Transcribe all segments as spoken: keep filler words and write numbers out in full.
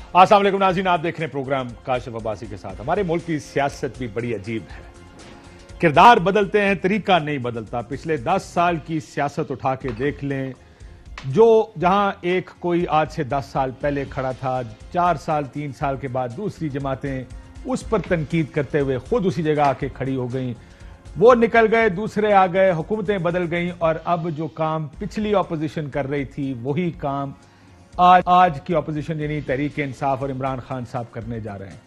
السلام علیکم ناظرین، آپ دیکھ رہے ہیں پروگرام کاشف عباسی کے ساتھ۔ ہمارے ملک کی سیاست بھی بڑی عجیب ہے، کردار بدلتے ہیں، طریقہ نہیں بدلتا۔ پچھلے دس سال کی سیاست اٹھا کے دیکھ لیں، جو جہاں ایک کوئی آج سے دس سال پہلے کھڑا تھا، چار سال تین سال کے بعد دوسری جماعتیں اس پر تنقید کرتے ہوئے خود اسی جگہ آ کے کھڑی ہو گئیں، وہ نکل گئے، دوسرے آ گئے، حکومتیں بدل گئیں، اور اب جو کام پچھلی اپوزیشن کر رہی تھی وہی کام آج آج کی اپوزیشن یعنی تحریک انصاف اور عمران خان صاحب کرنے جا رہے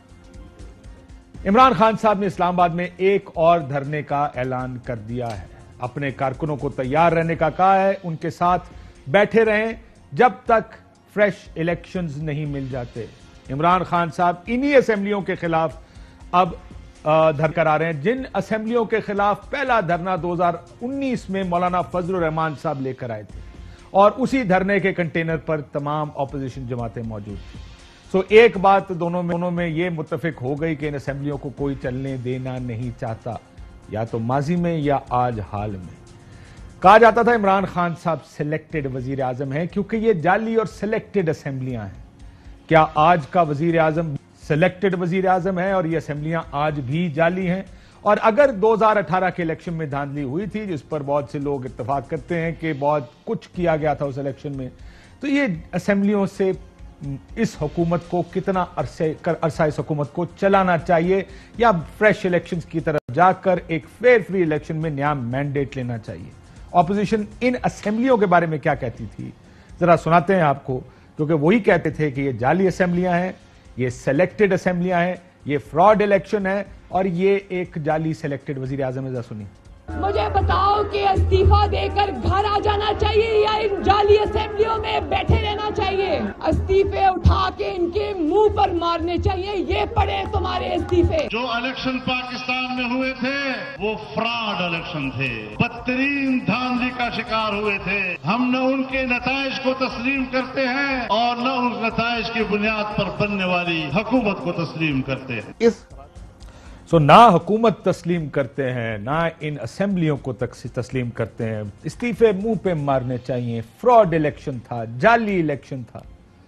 ہیں۔ عمران خان صاحب نے اسلام آباد میں ایک اور دھرنے کا اعلان کر دیا ہے، اپنے کارکنوں کو تیار رہنے کا کہا ہے، ان کے ساتھ بیٹھے رہیں جب تک فریش الیکشنز نہیں مل جاتے۔ عمران خان صاحب انہی اسمبلیوں کے خلاف اب دھر کر آ رہے ہیں جن اسمبلیوں کے خلاف پہلا دھرنا دو ہزار انیس میں مولانا فضل الرحمان صاحب لے کر آئے تھے، اور اسی دھرنے کے کنٹینر پر تمام اپوزیشن جماعتیں موجود تھیں۔ سو ایک بات دونوں میں دونوں میں یہ متفق ہو گئی کہ ان اسمبلیوں کو کوئی چلنے دینا نہیں چاہتا، یا تو ماضی میں یا آج حال میں۔ کہا جاتا تھا عمران خان صاحب سلیکٹڈ وزیر اعظم ہیں کیونکہ یہ جعلی اور سلیکٹڈ اسمبلیاں ہیں۔ کیا آج کا وزیر اعظم سلیکٹڈ وزیر اعظم ہے اور یہ اسمبلیاں آج بھی جعلی ہیں؟ اور اگر دو ہزار اٹھارہ کے الیکشن میں دھاندلی ہوئی تھی، جس پر بہت سے لوگ اتفاق کرتے ہیں کہ بہت کچھ کیا گیا تھا اس الیکشن میں، تو یہ اسمبلیوں سے اس حکومت کو کتنا عرصے عرصہ اس حکومت کو چلانا چاہیے، یا فریش الیکشنز کی طرف جا کر ایک فیئر فری الیکشن میں نیا مینڈیٹ لینا چاہیے؟ اپوزیشن ان اسمبلیوں کے بارے میں کیا کہتی تھی ذرا سناتے ہیں آپ کو، کیونکہ وہی کہتے تھے کہ یہ جعلی اسمبلیاں ہیں، یہ سلیکٹڈ اسمبلیاں ہیں، یہ فراڈ الیکشن ہے، اور یہ ایک جعلی سلیکٹڈ وزیر اعظم ہے۔ ذرا سنیے۔ مجھے بتاؤ کہ استعفیٰ دے کر گھر آ جانا چاہیے یا ان جعلی اسمبلیوں میں بیٹھے رہنا چاہیے؟ استعفے اٹھا کے ان کے منہ پر مارنے چاہیے، یہ پڑے تمہارے استعفے۔ جو الیکشن پاکستان میں ہوئے تھے وہ فراڈ الیکشن تھے، بدترین دھاندلی کا شکار ہوئے تھے۔ ہم نہ ان کے نتائج کو تسلیم کرتے ہیں اور نہ ان نتائج کی بنیاد پر بننے والی حکومت کو تسلیم کرتے ہیں۔ اس سو نہ حکومت تسلیم کرتے ہیں، نہ ان اسمبلیوں کو تسلیم کرتے ہیں، استعفے منہ پہ مارنے چاہیے، فراڈ الیکشن تھا، جعلی الیکشن تھا۔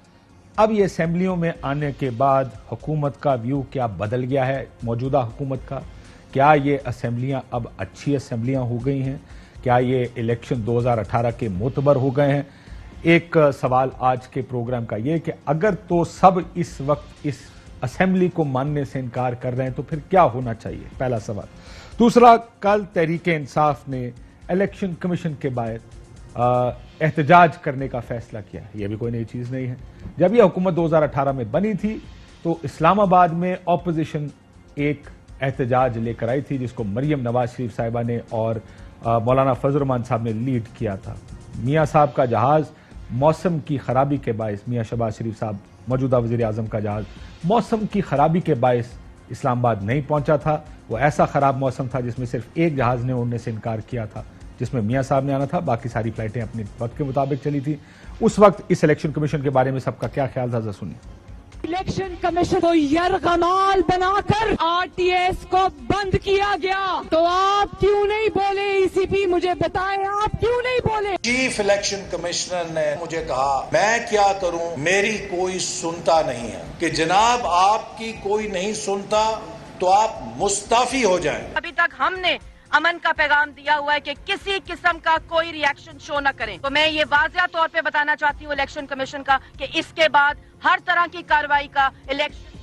اب یہ اسمبلیوں میں آنے کے بعد حکومت کا ویو کیا بدل گیا ہے؟ موجودہ حکومت کا کیا یہ اسمبلیاں اب اچھی اسمبلیاں ہو گئی ہیں؟ کیا یہ الیکشن دو ہزار اٹھارہ کے معتبر ہو گئے ہیں؟ ایک سوال آج کے پروگرام کا یہ کہ اگر تو سب اس وقت اس اسمبلی کو ماننے سے انکار کر رہے ہیں تو پھر کیا ہونا چاہیے؟ پہلا سوال۔ دوسرا، کل تحریک انصاف نے الیکشن کمیشن کے باعث احتجاج کرنے کا فیصلہ کیا ہے۔ یہ بھی کوئی نئی چیز نہیں ہے۔ جب یہ حکومت دو ہزار اٹھارہ میں بنی تھی تو اسلام آباد میں اپوزیشن ایک احتجاج لے کر آئی تھی جس کو مریم نواز شریف صاحبہ نے اور مولانا فضل الرحمان صاحب نے لیڈ کیا تھا۔ میاں صاحب کا جہاز موسم کی خرابی کے باعث، میاں شہباز شریف صاحب موجودہ وزیر اعظم کا جہاز موسم کی خرابی کے باعث اسلام آباد نہیں پہنچا تھا۔ وہ ایسا خراب موسم تھا جس میں صرف ایک جہاز نے اڑنے سے انکار کیا تھا، جس میں میاں صاحب نے آنا تھا، باقی ساری فلائٹیں اپنے وقت کے مطابق چلی تھی۔ اس وقت اس الیکشن کمیشن کے بارے میں سب کا کیا خیال تھا؟ ذرا سنیے۔ الیکشن کمیشن کو یرغمال بنا کر آر ٹی ایس کو بند کیا گیا، تو آپ کیوں نہیں بولے؟ ای سی پی مجھے بتائیں، آپ کیوں نہیں بولے؟ چیف الیکشن کمشنر نے مجھے کہا میں کیا کروں، میری کوئی سنتا نہیں ہے، کہ جناب آپ کی کوئی نہیں سنتا تو آپ مستعفی ہو جائیں۔ ابھی تک ہم نے امن کا پیغام دیا ہوا ہے کہ کسی قسم کا کوئی ری ایکشن شو نہ کریں، تو میں یہ واضح طور پہ بتانا چاہتی ہوں الیکشن کمیشن کا کہ اس کے بعد ہر طرح کی کارروائی کا الیکشن۔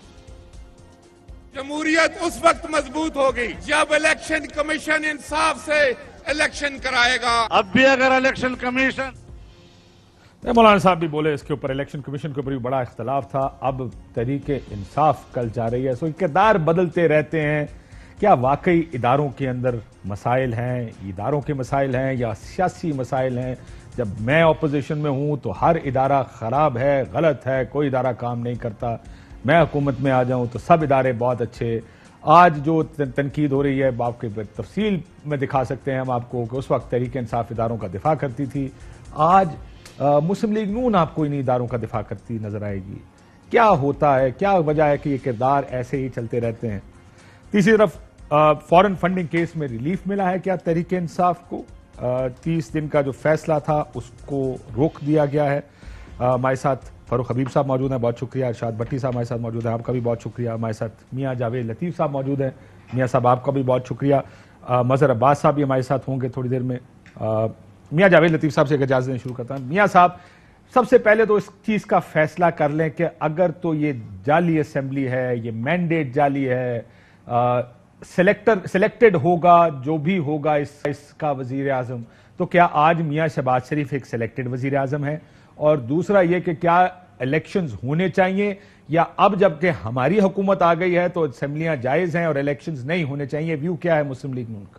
جمہوریت اس وقت مضبوط ہوگی جب الیکشن کمیشن انصاف سے الیکشن کرائے گا۔ اب بھی اگر الیکشن کمیشن مولانا صاحب بھی بولے اس کے اوپر، الیکشن کمیشن کے اوپر بھی بڑا اختلاف تھا۔ اب تحریک انصاف کل جا رہی ہے، سو کردار بدلتے رہتے ہیں۔ کیا واقعی اداروں کے اندر مسائل ہیں، اداروں کے مسائل ہیں یا سیاسی مسائل ہیں؟ جب میں اپوزیشن میں ہوں تو ہر ادارہ خراب ہے، غلط ہے، کوئی ادارہ کام نہیں کرتا۔ میں حکومت میں آ جاؤں تو سب ادارے بہت اچھے۔ آج جو تنقید ہو رہی ہے آپ کے تفصیل میں دکھا سکتے ہیں ہم آپ کو کہ اس وقت تحریک انصاف اداروں کا دفاع کرتی تھی، آج مسلم لیگ نون آپ کو انہی اداروں کا دفاع کرتی نظر آئے گی۔ کیا ہوتا ہے؟ کیا وجہ ہے کہ یہ کردار ایسے ہی چلتے رہتے ہیں؟ تیسری طرف فورن فنڈنگ کیس میں ریلیف ملا ہے کیا تحریک انصاف کو؟ تیس دن کا جو فیصلہ تھا اس کو روک دیا گیا ہے۔ ہمارے ساتھ فاروق حبیب صاحب موجود ہیں، بہت شکریہ. ارشاد بھٹی صاحب ہمارے ساتھ موجود ہیں، آپ کا بھی بہت شکریہ. ہمارے ساتھ میاں جاوید لطیف صاحب موجود ہیں، میاں صاحب آپ کا بھی بہت شکریہ. مظہر عباس صاحب بھی ہمارے ساتھ ہوں گے تھوڑی دیر میں. میاں جاوید لطیف صاحب سے ایک اجازت دیں شروع کرتا ہوں. میاں صاحب سب سے پہلے تو اس چیز کا فیصلہ کر لیں کہ اگر تو یہ جعلی اسمبلی ہے، یہ مینڈیٹ جعلی ہے، سلیکٹر سلیکٹڈ ہوگا جو بھی ہوگا اس اس کا وزیر اعظم، تو کیا آج میاں شہباز شریف ایک سلیکٹڈ وزیر اعظم ہے؟ اور دوسرا یہ کہ کیا الیکشنز ہونے چاہیے، یا اب جب کہ ہماری حکومت آ گئی ہے تو اسمبلیاں جائز ہیں اور الیکشنز نہیں ہونے چاہیے؟ ویو کیا ہے مسلم لیگ نون کا؟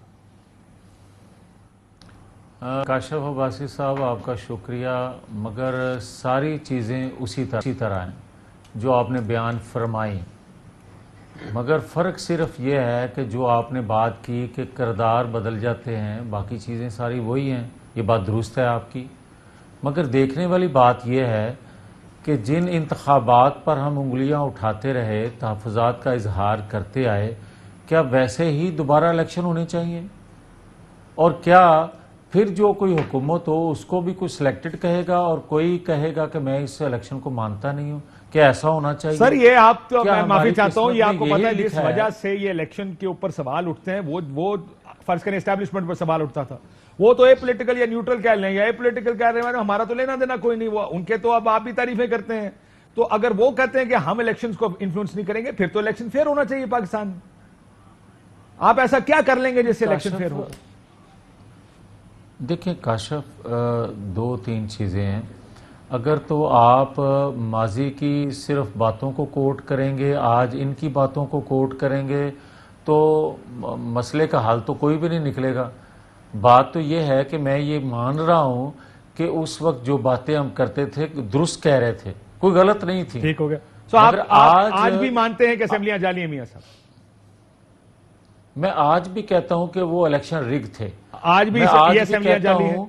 کاشف عباسی صاحب آپ کا شکریہ، مگر ساری چیزیں اسی طرح اسی طرح ہیں جو آپ نے بیان فرمائی، مگر فرق صرف یہ ہے کہ جو آپ نے بات کی کہ کردار بدل جاتے ہیں، باقی چیزیں ساری وہی ہیں. یہ بات درست ہے آپ کی، مگر دیکھنے والی بات یہ ہے کہ جن انتخابات پر ہم انگلیاں اٹھاتے رہے، تحفظات کا اظہار کرتے آئے، کیا ویسے ہی دوبارہ الیکشن ہونے چاہیے؟ اور کیا پھر جو کوئی حکومت ہو اس کو بھی کوئی سلیکٹڈ کہے گا اور کوئی کہے گا کہ میں اس الیکشن کو مانتا نہیں ہوں؟ کیا ایسا ہونا چاہیے؟ سر یہ آپ تو کیا میں معافی ہماری چاہتا ہوں، قسمت یہ آپ میں کو یہی پتہ ہے جس لکھا ہے؟ وجہ سے یہ الیکشن کے اوپر سوال اٹھتے ہیں وہ وہ فرض کریں اسٹیبلشمنٹ پر سوال اٹھتا تھا، وہ تو اے پولیٹیکل یا نیوٹرل کہہ لیں یا اے پولیٹیکل کہہ رہے ہیں، ہمارا تو لینا دینا کوئی نہیں. وہ ان کے تو اب آپ بھی تعریفیں کرتے ہیں، تو اگر وہ کہتے ہیں کہ ہم الیکشنز کو انفلوئنس نہیں کریں گے، پھر تو الیکشن فیئر ہونا چاہیے پاکستان میں. آپ ایسا کیا کر لیں گے جس سے الیکشن فیئر ہو؟ دیکھیں کاشف، دو تین چیزیں ہیں. اگر تو آپ ماضی کی صرف باتوں کو کوٹ کریں گے، آج ان کی باتوں کو کوٹ کریں گے، تو مسئلے کا حل تو کوئی بھی نہیں نکلے گا. بات تو یہ ہے کہ میں یہ مان رہا ہوں کہ اس وقت جو باتیں ہم کرتے تھے درست کہہ رہے تھے، کوئی غلط نہیں تھی. ٹھیک ہو گیا. سو آپ آج بھی مانتے ہیں کہ اسمبلیاں جعلی ہیں میاں صاحب؟ میں آج بھی کہتا ہوں کہ وہ الیکشن رگ تھے. آج بھی یہ اسمبلیاں جعلی ہیں؟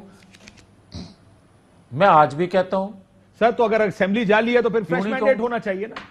میں آج بھی کہتا ہوں. سر تو اگر اسمبلی جعلی ہے تو پھر فریش مینڈیٹ ہونا چاہیے نا.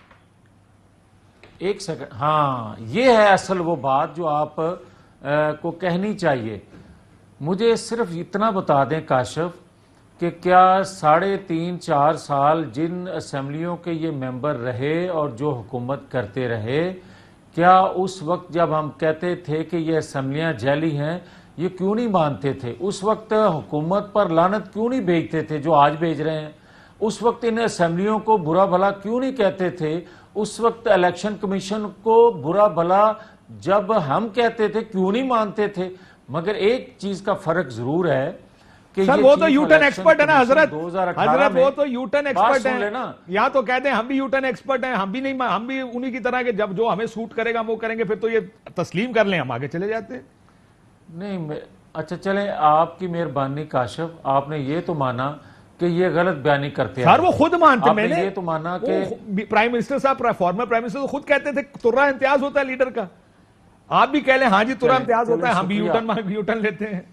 ایک سیکنڈ، ہاں یہ ہے اصل وہ بات جو آپ کو کہنی چاہیے. مجھے صرف اتنا بتا دیں کاشف کہ کیا ساڑھے تین چار سال جن اسمبلیوں کے یہ ممبر رہے اور جو حکومت کرتے رہے، کیا اس وقت جب ہم کہتے تھے کہ یہ اسمبلیاں جعلی ہیں یہ کیوں نہیں مانتے تھے؟ اس وقت حکومت پر لعنت کیوں نہیں بھیجتے تھے جو آج بھیج رہے ہیں؟ اس وقت ان اسمبلیوں کو برا بھلا کیوں نہیں کہتے تھے؟ اس وقت الیکشن کمیشن کو برا بھلا جب ہم کہتے تھے کیوں نہیں مانتے تھے؟ مگر ایک چیز کا فرق ضرور ہے کہ سر وہ تو یو ٹرن ایکسپرٹ ہے نا حضرت، حضرت وہ تو یو ٹرن ایکسپرٹ ہے. یا تو کہتے ہیں ہم بھی یو ٹرن ایکسپرٹ ہیں، ہم بھی نہیں، ہم بھی انہی کی طرح کہ جب جو ہمیں سوٹ کرے گا وہ کریں گے، پھر تو یہ تسلیم کر لیں ہم آگے چلے جاتے ہیں. نہیں اچھا چلیں، آپ کی مہربانی کاشف، آپ نے یہ تو مانا کہ یہ غلط بیانی کرتے ہیں. سر وہ خود مانتے، میں نے یہ تو مانا کہ پرائم منسٹر صاحب، فارمر پرائم منسٹر خود کہتے تھے ترہ امتیاز ہوتا ہے لیڈر کا. آپ بھی کہہ لیں ہاں جی ترہ امتیاز ہوتا ہے، ہم بھی یو ٹرن یو ٹرن لیتے ہیں.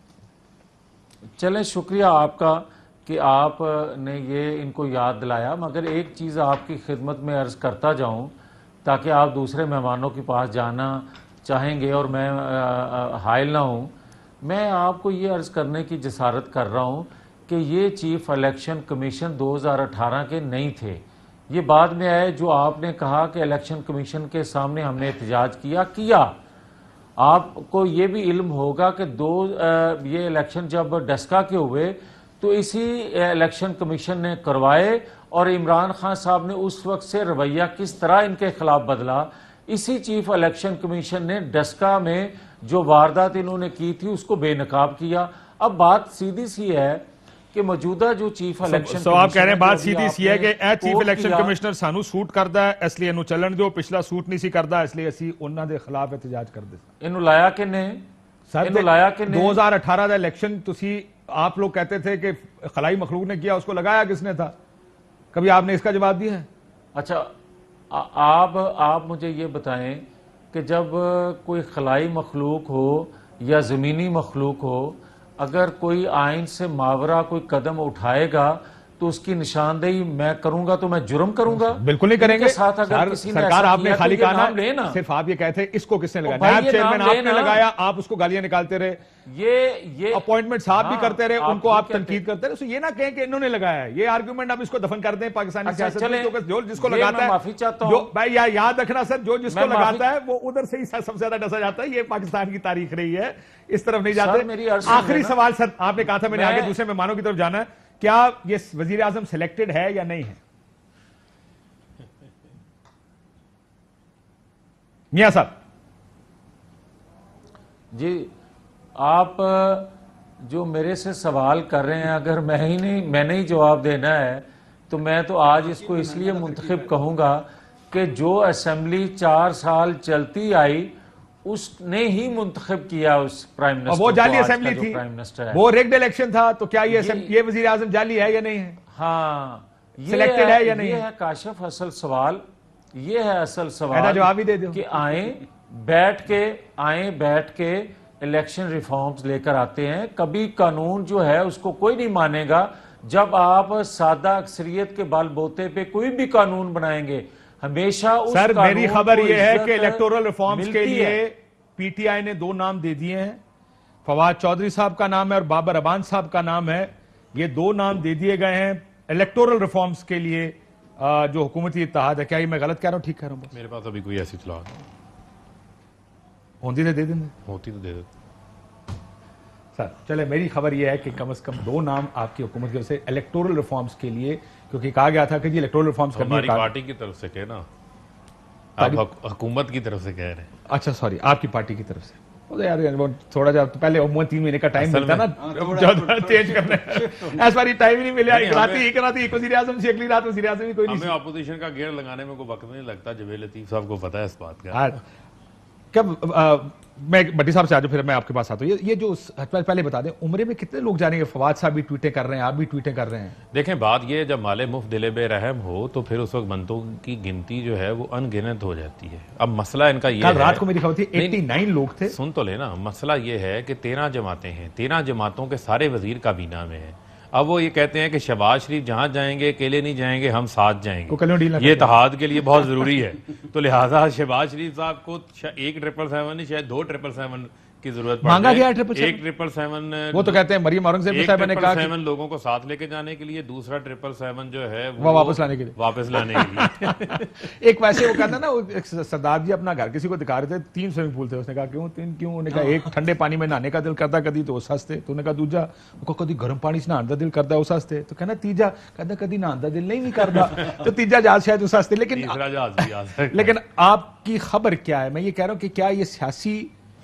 چلیں شکریہ آپ کا کہ آپ نے یہ ان کو یاد دلایا. مگر ایک چیز آپ کی خدمت میں عرض کرتا جاؤں تاکہ آپ دوسرے مہمانوں کے پاس جانا چاہیں گے اور میں حائل نہ ہوں. میں آپ کو یہ عرض کرنے کی جسارت کر رہا ہوں کہ یہ چیف الیکشن کمیشن دو ہزار اٹھارہ کے نہیں تھے. یہ بعد میں آئے. جو آپ نے کہا کہ الیکشن کمیشن کے سامنے ہم نے احتجاج کیا کیا آپ کو یہ بھی علم ہوگا کہ دو یہ الیکشن جب ڈسکا کے ہوئے تو اسی الیکشن کمیشن نے کروائے، اور عمران خان صاحب نے اس وقت سے رویہ کس طرح ان کے خلاف بدلا. اسی چیف الیکشن کمیشن نے ڈسکا میں جو واردات انہوں نے کی تھی اس کو بے نقاب کیا. اب بات سیدھی سی ہے کہ موجودہ جو چیف الیکشن سو آپ کہہ رہے ہیں بات سیدھی سی ہے کہ اے چیف الیکشن کمشنر سانو سوٹ کردا ہے اس لیے انہوں چلن دیو، پچھلا سوٹ نہیں سی کردا اس لیے اسی انہاں دے خلاف احتجاج کر دے. انہوں لایا کہ نہیں؟ انہوں لایا کہ نہیں؟ دو ہزار اٹھارہ دا الیکشن تسی آپ لوگ کہتے تھے کہ خلائی مخلوق نے کیا، اس کو لگایا کس نے تھا؟ کبھی آپ نے اس کا جواب دیا ہے؟ اچھا آپ آپ مجھے یہ بتائیں کہ جب کوئی خلائی مخلوق ہو یا زمینی مخلوق ہو، اگر کوئی آئین سے ماورا کوئی قدم اٹھائے گا تو اس کی نشاندہی میں کروں گا تو میں جرم کروں گا؟ بالکل نہیں کریں گے ساتھ اگر کسی نے سرکار آپ نے خالی کہا نا صرف آپ یہ کہتے ہیں اس کو کس نے لگایا، نائب چیئرمین آپ نے لگایا، آپ اس کو گالیاں نکالتے رہے، یہ یہ اپوائنٹمنٹ صاحب بھی کرتے رہے، ان کو آپ تنقید کرتے رہے، یہ نہ کہیں کہ انہوں نے لگایا ہے. یہ آرگومنٹ آپ اس کو دفن کر دیں پاکستانی سیاست میں، جو جس کو لگاتا ہے معافی چاہتا ہوں بھائی یاد رکھنا سر، جو جس کو لگاتا ہے وہ ادھر سے ہی سب سے زیادہ ڈسا جاتا ہے. یہ پاکستان کی تاریخ رہی ہے، اس طرف نہیں جاتے. آخری سوال سر، آپ نے کہا تھا میں نے آگے دوسرے مہمانوں کی طرف جانا ہے، کیا یہ وزیر اعظم سلیکٹڈ ہے یا نہیں ہے؟ میاں صاحب جی، آپ جو میرے سے سوال کر رہے ہیں، اگر میں ہی نہیں میں نے ہی جواب دینا ہے تو میں تو آج اس کو اس لیے منتخب کہوں گا کہ جو اسمبلی چار سال چلتی آئی اس نے ہی منتخب کیا اس پرائم منسٹر. وہ جعلی اسمبلی تھی، وہ ریگڈ الیکشن تھا، تو کیا یہ وزیر اعظم جعلی ہے یا نہیں ہے؟ ہاں، سلیکٹڈ ہے یا نہیں؟ یہ ہے کاشف اصل سوال، یہ ہے اصل سوال جواب ہی دے دو کہ آئیں بیٹھ کے آئیں بیٹھ کے الیکشن ریفارمز لے کر آتے ہیں. کبھی قانون جو ہے اس کو کوئی نہیں مانے گا. جب آپ سادہ اکثریت کے بال بوتے پہ کوئی بھی قانون بنائیں گے، ہمیشہ اس سر میری خبر یہ ہے کہ عزت الیکٹورل ریفارمز کے ملتی لیے ہے. پی ٹی آئی نے دو نام دے دیے ہیں، فواد چودھری صاحب کا نام ہے اور بابر ابان صاحب کا نام ہے. یہ دو نام دے دیے گئے ہیں الیکٹورل ریفارمز کے لیے جو حکومتی اتحاد ہے. کیا یہ میں غلط کہہ رہا ہوں، ٹھیک کہہ رہا ہوں؟ میرے پاس ابھی کوئی ایسی اطلاع ہوتی تو دے دیں ہوتی تو دے دیتے سر. چلے میری خبر یہ ہے کہ کم از کم دو نام آپ کی حکومت کی وجہ سے الیکٹورل ریفارمز کے لیے، کیونکہ کہا گیا تھا کہ جی الیکٹورل ریفارمز کرنے ہماری پارٹی کی طرف سے کہنا، آپ حکومت کی طرف سے کہہ رہے ہیں. اچھا سوری، آپ کی پارٹی کی طرف سے تھوڑا جا پہلے عموماً تین مہینے کا ٹائم ملتا نا چینج کرنے، اس بار ٹائم ہی نہیں ملیا. ایک رات ایک رات ایک وزیر اعظم سے، اگلی رات وزیر اعظم ہی کوئی نہیں. ہمیں اپوزیشن کا گیئر لگانے میں کوئی وقت نہیں لگتا. جویل لطیف صاحب کو پتہ ہے اس بات کا. کب میں بٹی صاحب سے آ جاؤں، پھر میں آپ کے پاس آتا ہوں. یہ جو پہلے بتا دیں عمرے میں کتنے لوگ جا رہے ہیں؟ فواد صاحب بھی ٹویٹیں کر رہے ہیں، آپ بھی ٹویٹیں کر رہے ہیں. دیکھیں بات یہ ہے، جب مال مفت دل بے رحم ہو تو پھر اس وقت بندوں کی گنتی جو ہے وہ ان گنت ہو جاتی ہے. اب مسئلہ ان کا یہ ہے، کل رات کو میری خبر تھی ایٹی نائن لوگ تھے. سن تو لینا، مسئلہ یہ ہے کہ تیرہ جماعتیں ہیں، تیرہ جماعتوں کے سارے وزیر کابینہ میں ہیں. اب وہ یہ کہتے ہیں کہ شہباز شریف جہاں جائیں گے اکیلے نہیں جائیں گے، ہم ساتھ جائیں گے. یہ اتحاد کے لیے بہت ضروری ہے. تو لہٰذا شہباز شریف صاحب کو ایک ٹریپل سیون نہیں، شاید دو ٹریپل سیون کی ضرورت پڑ مانگا گیا ہے. ایک ٹریپل سیون وہ تو کہتے ہیں مریم اورنگزیب صاحب نے کہا سیون لوگوں کو ساتھ لے کے جانے کے لیے، دوسرا ٹریپل سیون جو ہے وہ واپس لانے کے لیے واپس لانے کے لیے ایک ویسے وہ کہتا نا سردار جی اپنا گھر کسی کو دکھا رہے تھے، تین سوئمنگ پول تھے. اس نے کہا کیوں تین کیوں؟ انہوں نے کہا ایک ٹھنڈے پانی میں نہانے کا دل کرتا کدی تو اس ہستے. تو انہوں نے کہا دوجا وہ کدی گرم پانی سے نہانے کا دل کرتا ہے اس ہستے. تو کہنا تیجا کہتا کدی نہانے کا دل نہیں نہیں کرتا. تو تیجا جہاز شاید اس ہستے. لیکن لیکن آپ کی خبر کیا ہے؟ میں یہ کہہ رہا ہوں کہ کیا یہ سیاسی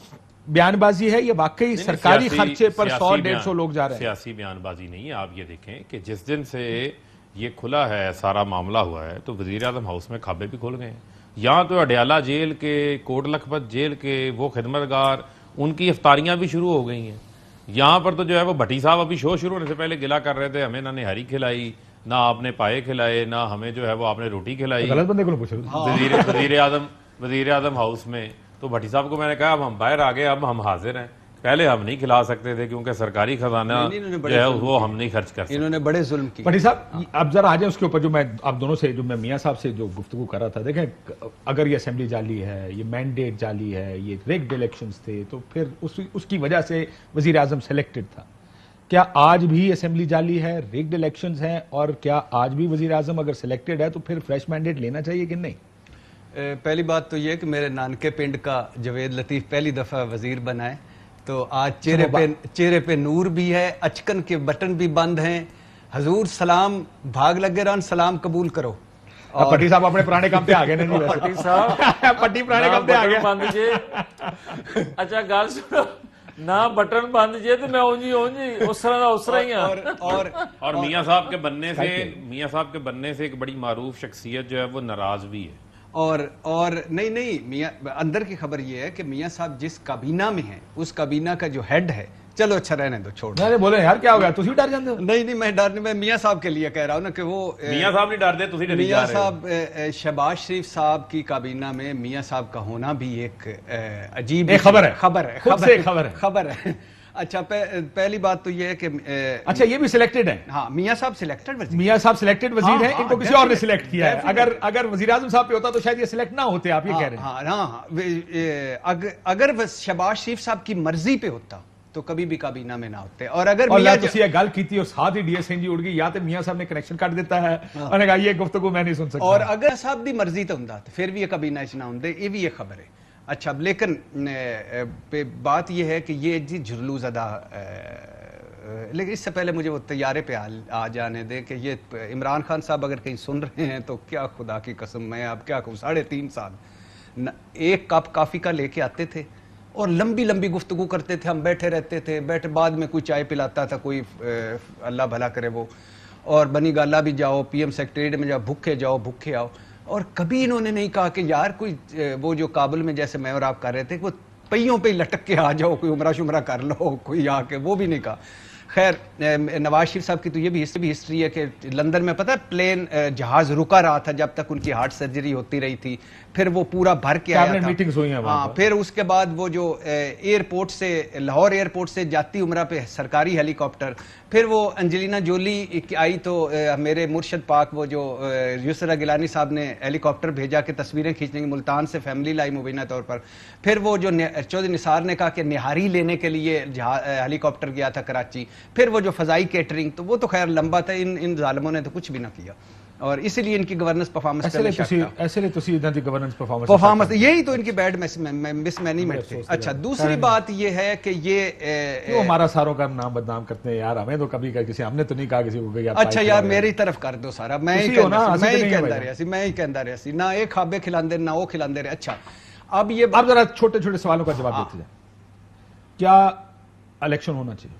بیان بازی ہے، یہ واقعی سرکاری خرچے پر سو ڈیڑھ سو لوگ جا رہے ہیں؟ سیاسی بیان بازی نہیں ہے. آپ یہ دیکھیں کہ جس دن سے یہ کھلا ہے سارا معاملہ ہوا ہے تو وزیر اعظم ہاؤس میں کھابے بھی کھل گئے ہیں. یہاں تو اڈیالہ جیل کے، کوٹ لکھپت جیل کے وہ خدمتگار، ان کی افطاریاں بھی شروع ہو گئی ہیں. یہاں پر تو جو ہے وہ بھٹی صاحب ابھی شو شروع ہونے سے پہلے گلا کر رہے تھے ہمیں نہ نہاری کھلائی، نہ آپ نے پائے کھلائے، نہ ہمیں جو ہے وہ آپ نے روٹی کھلائی. غلط بندے کو پوچھو. وزیر اعظم وزیر اعظم ہاؤس میں تو بھٹی صاحب کو میں نے کہا اب ہم باہر آ گئے، اب ہم حاضر ہیں. پہلے ہم نہیں کھلا سکتے تھے کیونکہ سرکاری خزانہ جو ہے وہ ہم نہیں خرچ کر سکتے. انہوں نے بڑے ظلم کی. بھٹی صاحب اب ذرا آ جائیں اس کے اوپر جو میں آپ دونوں سے، جو میں میاں صاحب سے جو گفتگو کر رہا تھا. دیکھیں اگر یہ اسمبلی جعلی ہے، یہ مینڈیٹ جعلی ہے، یہ ریگڈ الیکشنز تھے، تو پھر اس کی وجہ سے وزیر اعظم سلیکٹڈ تھا. کیا آج بھی اسمبلی جعلی ہے، ریگڈ الیکشنز ہیں، اور کیا آج بھی وزیر اعظم اگر سلیکٹڈ ہے تو پھر فریش مینڈیٹ لینا چاہیے کہ نہیں؟ پہلی بات تو یہ کہ میرے نانکے پنڈ کا جوید لطیف پہلی دفعہ وزیر بنا ہے، تو آج چہرے پہ چہرے پہ نور بھی ہے، اچکن کے بٹن بھی بند ہیں. حضور سلام بھاگ لگے ران سلام قبول کرو. پٹی صاحب اپنے پرانے کام پہ آ گئے نا. پٹی صاحب پٹی پرانے کام پہ آ گئے. بند جی اچھا گل سنو، نہ بٹن بند جی تو میں اونجی اونجی اس طرح دا اس طرح ہی ہاں. اور اور میاں صاحب کے بننے سے میاں صاحب کے بننے سے ایک بڑی معروف شخصیت جو ہے وہ ناراض بھی ہے. اور اور نہیں نہیں میاں اندر کی خبر یہ ہے کہ میاں صاحب جس کابینہ میں ہیں اس کابینہ کا جو ہیڈ ہے، چلو اچھا رہنے دو، چھوڑ. میں نے بولے یار کیا ہو گیا، تسی ڈر جاندے ہو؟ نہیں نہیں میں ڈر نہیں، میں میاں صاحب کے لیے کہہ رہا ہوں نا کہ وہ میاں صاحب نہیں ڈر دے، تسی ڈری جا رہے ہو. میاں صاحب شہباز شریف صاحب کی کابینہ میں میاں صاحب کا ہونا بھی ایک عجیب خبر ہے خبر ہے خبر ہے خبر ہے. اچھا پہلی بات تو یہ ہے کہ اچھا یہ بھی سلیکٹڈ ہیں؟ ہاں میاں صاحب سلیکٹڈ وزیر میاں صاحب سلیکٹڈ وزیر ہیں، ان کو کسی اور نے سلیکٹ کیا ہے. اگر اگر وزیر اعظم صاحب پہ ہوتا تو شاید یہ سلیکٹ نہ ہوتے، آپ یہ کہہ رہے ہیں؟ ہاں ہاں اگر شہباز شریف صاحب کی مرضی پہ ہوتا تو کبھی بھی کابینہ میں نہ ہوتے. اور اگر میاں تسی یہ گل کیتی اور ساتھ ہی ڈی ایس این جی اڑ گئی، یا تو میاں صاحب نے کنیکشن کٹ دیتا ہے انہوں نے کہا یہ گفتگو میں نہیں سن سکتا. اور اگر صاحب دی مرضی تو ہوندا تو پھر بھی یہ کابینہ اچ نہ ہوندے، یہ بھی یہ خبر ہے. اچھا لیکن بات یہ ہے کہ یہ جی جھرلو زدہ، لیکن اس سے پہلے مجھے وہ طیارے پہ آ جانے دے کہ یہ عمران خان صاحب اگر کہیں سن رہے ہیں تو کیا خدا کی قسم میں اب کیا کہوں، ساڑھے تین سال ایک کپ کافی کا لے کے آتے تھے اور لمبی لمبی گفتگو کرتے تھے، ہم بیٹھے رہتے تھے، بیٹھے بعد میں کوئی چائے پلاتا تھا کوئی، اللہ بھلا کرے وہ، اور بنی گالا بھی جاؤ، پی ایم سیکٹریٹ میں جاؤ، بھوکے جاؤ بھوکے آؤ. اور کبھی انہوں نے نہیں کہا کہ یار کوئی وہ جو کابل میں جیسے میں اور آپ کر رہے تھے وہ پہیوں پہ لٹک کے آ جاؤ، کوئی عمرہ شمرہ کر لو، کوئی آ کے، وہ بھی نہیں کہا. خیر نواز شریف صاحب کی تو یہ بھی بھی ہسٹری ہے کہ لندن میں پتہ ہے پلین جہاز رکا رہا تھا جب تک ان کی ہارٹ سرجری ہوتی رہی تھی، پھر وہ پورا بھر کے آیا تھا. ہاں پھر اس کے بعد وہ جو ایئرپورٹ سے لاہور ایئرپورٹ سے جاتی عمرہ پہ سرکاری ہیلی کاپٹر، پھر وہ انجلینا جولی آئی تو میرے مرشد پاک وہ جو یسرا گیلانی صاحب نے ہیلی کاپٹر بھیجا کہ تصویریں کھینچنے کی، ملتان سے فیملی لائی مبینہ طور پر. پھر وہ جو چودھری نثار نے کہا کہ نہاری لینے کے لیے ہیلی کاپٹر گیا تھا کراچی. پھر وہ جو فضائی کیٹرنگ، تو وہ تو خیر لمبا تھا، ان ان ظالموں نے تو کچھ بھی نہ کیا اور اسی لیے ان کی گورننس پرفارمنس کرنے شکتا ایسے لئے تسی ادھا دی گورننس پرفارمنس پرفارمنس یہی تو ان کی بیڈ مس مینجمنٹ تھی. اچھا دوسری بات یہ ہے کہ یہ کیوں ہمارا ساروں کا نام بدنام کرتے ہیں یار، ہمیں تو کبھی کسی ہم نے تو نہیں کہا کسی کو کہ اچھا یار میری طرف کر دو سارا، میں ہی کہندا رہا سی میں ہی کہندا رہا سی، نہ ایک کھابے کھلاندے نہ وہ کھلاندے رہے. اچھا اب یہ اب ذرا چھوٹے چھوٹے سوالوں کا جواب دیتے جائیں. کیا الیکشن ہونا چاہیے؟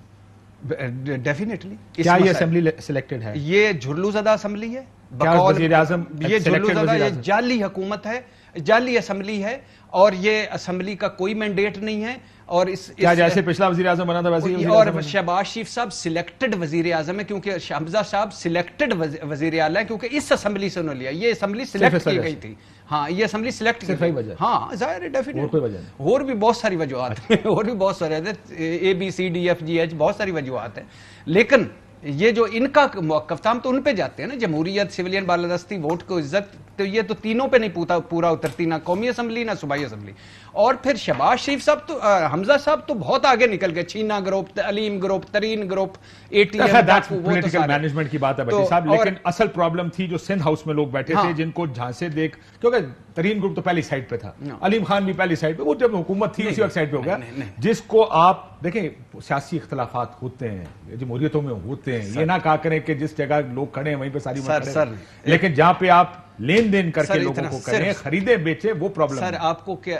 ڈیفینیٹلی. کیا یہ اسمبلی سلیکٹڈ ہے؟ یہ جھرلو زدہ اسمبلی ہے، وزیر اعظم یہ جھرلو زدہ، یہ جعلی حکومت ہے، جعلی اسمبلی ہے اور یہ اسمبلی کا کوئی مینڈیٹ نہیں ہے. اور اس کیا جیسے پچھلا وزیر اعظم بنا تھا ویسے ہی اور شہباز شریف صاحب سلیکٹڈ وزیر اعظم ہے، کیونکہ حمزہ صاحب سلیکٹڈ وزیر اعلیٰ ہے کیونکہ اس اسمبلی سے انہوں نے لیا. یہ اسمبلی سلیکٹ کی گئی تھی. ہاں یہ اسمبلی سلیکٹ کی گئی. ہاں ظاہر ہے ڈیفینیٹ، اور بھی بہت ساری وجوہات ہیں، اور بھی بہت سارے A B C D F G H بہت ساری وجوہات ہیں. لیکن یہ جو ان کا موقف تھا ہم تو ان پہ جاتے ہیں نا، جمہوریت، سویلین بالادستی، ووٹ کو عزت، تو یہ تو تینوں پہ نہیں پورا اترتی، نہ قومی اسمبلی نہ صوبائی اسمبلی. اور پھر شہباز شریف صاحب تو حمزہ صاحب تو بہت آگے نکل گئے، Chheena group, Aleem group, Tareen group, A T M, political management کی بات ہے بھٹی صاحب. لیکن اصل پرابلم تھی جو سندھ ہاؤس میں لوگ بیٹھے تھے جن کو جھانسے دیکھ، کیونکہ ترین گروپ تو پہلی سائڈ پہ تھا، علیم خان بھی پہلی سائڈ پہ، وہ جب حکومت تھی اسی وقت سائڈ پہ ہو گیا. جس کو آپ دیکھیں سیاسی اختلافات ہوتے ہیں، جمہوریتوں میں ہوتے ہیں، یہ نہ کہا کریں کہ جس جگہ لوگ کھڑے ہیں وہیں پہ ساری بات کریں، لیکن جہاں پہ آپ لین دین کر کے لوگوں کو کریں، خریدے بیچے، وہ پرابلم. سر آپ کو کیا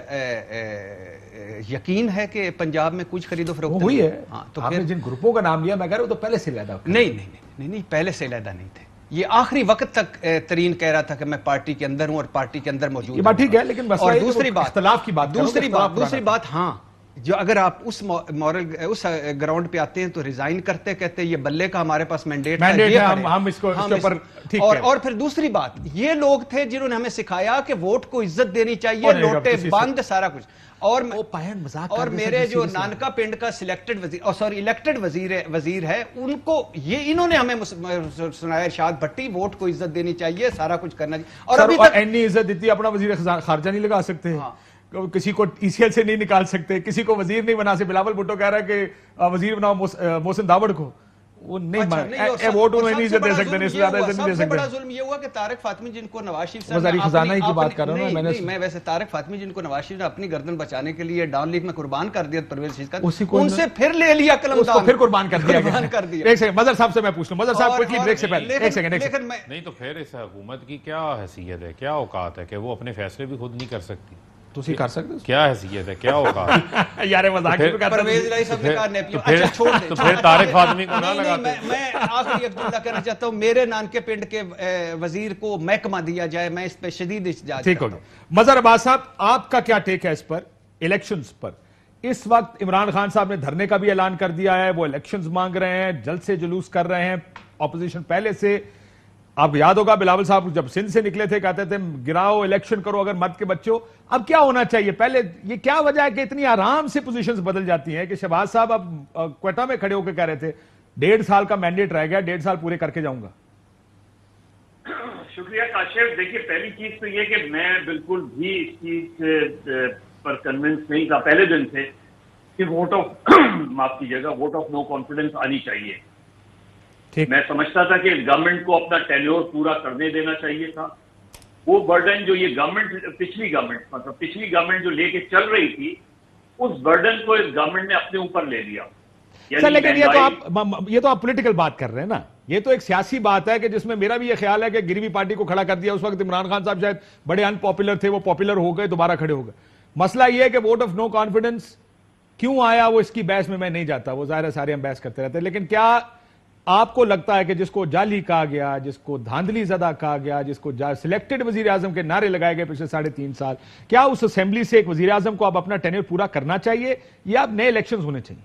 یقین ہے کہ پنجاب میں کچھ خرید و فروخت ہوئی ہے؟ آپ نے جن گروپوں کا نام لیا میں کہہ رہا ہوں تو پہلے سے علیحدہ. نہیں نہیں نہیں پہلے سے علیحدہ نہیں تھے. یہ آخری وقت تک ترین کہہ رہا تھا کہ میں پارٹی کے اندر ہوں اور پارٹی کے اندر موجود ہوں. یہ بات ٹھیک ہے، لیکن اور دوسری بات اختلاف کی بات دوسری بات دوسری بات ہاں جو اگر آپ اس مورل اس گراؤنڈ پہ آتے ہیں تو ریزائن کرتے کہتے یہ بلے کا ہمارے پاس مینڈیٹ ہے، ہم اس کو اس کے اوپر ٹھیک ہے. اور پھر دوسری بات یہ لوگ تھے جنہوں نے ہمیں سکھایا کہ ووٹ کو عزت دینی چاہیے، لوٹے بند سارا کچھ. اور اور میرے جو نانکا پنڈ کا سلیکٹڈ وزیر سوری الیکٹڈ وزیر وزیر ہے، ان کو یہ انہوں نے ہمیں سنایا ارشاد بھٹی ووٹ کو عزت دینی چاہیے، سارا کچھ کرنا چاہیے. اور ابھی تک اینی عزت دیتی اپنا وزیر خارجہ نہیں لگا سکتے، کسی کو ای سی ایل سے نہیں نکال سکتے، کسی کو وزیر نہیں بنا سکتے. بلاول بھٹو کہہ رہا ہے کہ وزیر بناؤ محسن داوڑ کو، وہ نہیں ووٹ انہیں نہیں عزت دے سکتے، نہیں زیادہ عزت نہیں دے سکتے. سب سے بڑا ظلم یہ ہوا کہ طارق فاطمی جن کو نواز شریف صاحب وزیر خزانہ کی بات کر رہا ہوں میں میں ویسے طارق فاطمی جن کو نواز شریف نے اپنی گردن بچانے کے لیے ڈاؤن لیگ میں قربان کر دیا پرویز شیخ کا، ان سے پھر لے لیا قلم دان، پھر قربان کر دیا. ایک سیکنڈ مظہر صاحب سے میں پوچھ لوں، مظہر صاحب کوئی بریک سے پہلے ایک سیکنڈ ایک سیکنڈ نہیں تو پھر اس حکومت کی کیا حیثیت ہے، کیا اوقات ہے کہ وہ اپنے فیصلے بھی خود نہیں کر سکتی؟ تسی کر سکتے ہو؟ کیا حیثیت ہے، کیا اوقات؟ یار مذاق بھی کرتا پرویز الہی صاحب نے کہا نیپیو. اچھا چھوڑ دے، تو پھر طارق فاطمی کو نہ لگاتے. میں آخری ایک جملہ کہنا چاہتا ہوں، میرے نانکے پنڈ کے وزیر کو محکمہ دیا جائے، میں اس پہ شدید احتجاج ٹھیک ہو گیا. مظہر عباس صاحب آپ کا کیا ٹیک ہے اس پر، الیکشنز پر؟ اس وقت عمران خان صاحب نے دھرنے کا بھی اعلان کر دیا ہے، وہ الیکشنز مانگ رہے ہیں، جلد سے جلوس کر رہے ہیں، اپوزیشن پہلے سے آپ کو یاد ہوگا بلاول صاحب جب سندھ سے نکلے تھے کہتے تھے گراؤ الیکشن کرو اگر مرد کے بچوں. اب کیا ہونا چاہیے؟ پہلے یہ کیا وجہ ہے کہ اتنی آرام سے پوزیشنز بدل جاتی ہیں کہ شہباز صاحب اب کوئٹہ میں کھڑے ہو کے کہہ رہے تھے ڈیڑھ سال کا مینڈیٹ رہ گیا, ڈیڑھ سال پورے کر کے جاؤں گا. شکریہ کاشف. دیکھیے پہلی چیز تو یہ کہ میں بالکل بھی اس چیز پر کنونس نہیں تھا پہلے دن سے کہ ووٹ آف معاف کیجیے گا ووٹ آف نو کانفیڈنس آنی چاہیے. میں سمجھتا تھا کہ گورنمنٹ کو اپنا ٹینیور پورا کرنے دینا چاہیے تھا. وہ برڈن جو یہ گورنمنٹ پچھلی گورنمنٹ مطلب پچھلی گورنمنٹ جو لے کے چل رہی تھی اس برڈن کو اس گورنمنٹ نے اپنے اوپر لے لیا. سر لیکن یہ تو آپ یہ تو آپ پولیٹیکل بات کر رہے ہیں نا, یہ تو ایک سیاسی بات ہے کہ جس میں میرا بھی یہ خیال ہے کہ گریوی پارٹی کو کھڑا کر دیا. اس وقت عمران خان صاحب شاید بڑے ان پاپولر تھے, وہ پاپولر ہو گئے, دوبارہ کھڑے ہو گئے. مسئلہ یہ ہے کہ ووٹ آف نو کانفیڈنس کیوں آیا وہ اس کی بحث میں میں نہیں جاتا, وہ ظاہر ہے سارے ہم بحث کرتے رہتے ہیں. لیکن کیا آپ کو لگتا ہے کہ جس کو جعلی کہا گیا, جس کو دھاندلی زدہ کہا گیا, جس کو سلیکٹڈ وزیر اعظم کے نعرے لگائے گئے پچھلے ساڑھے تین سال, کیا اس اسمبلی سے ایک وزیر اعظم کو اب اپنا ٹینیور پورا کرنا چاہیے یا اب نئے الیکشنز ہونے چاہیے؟